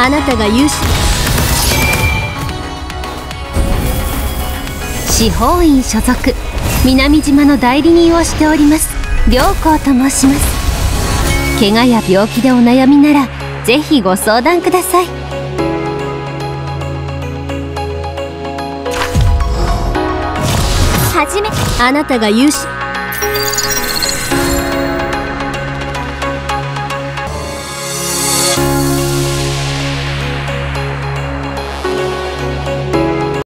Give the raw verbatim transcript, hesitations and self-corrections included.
あなたが優秀。 四方院所属、南島の代理人をしております良子と申します。怪我や病気でお悩みならぜひご相談ください。 はじめ、あなたが優秀。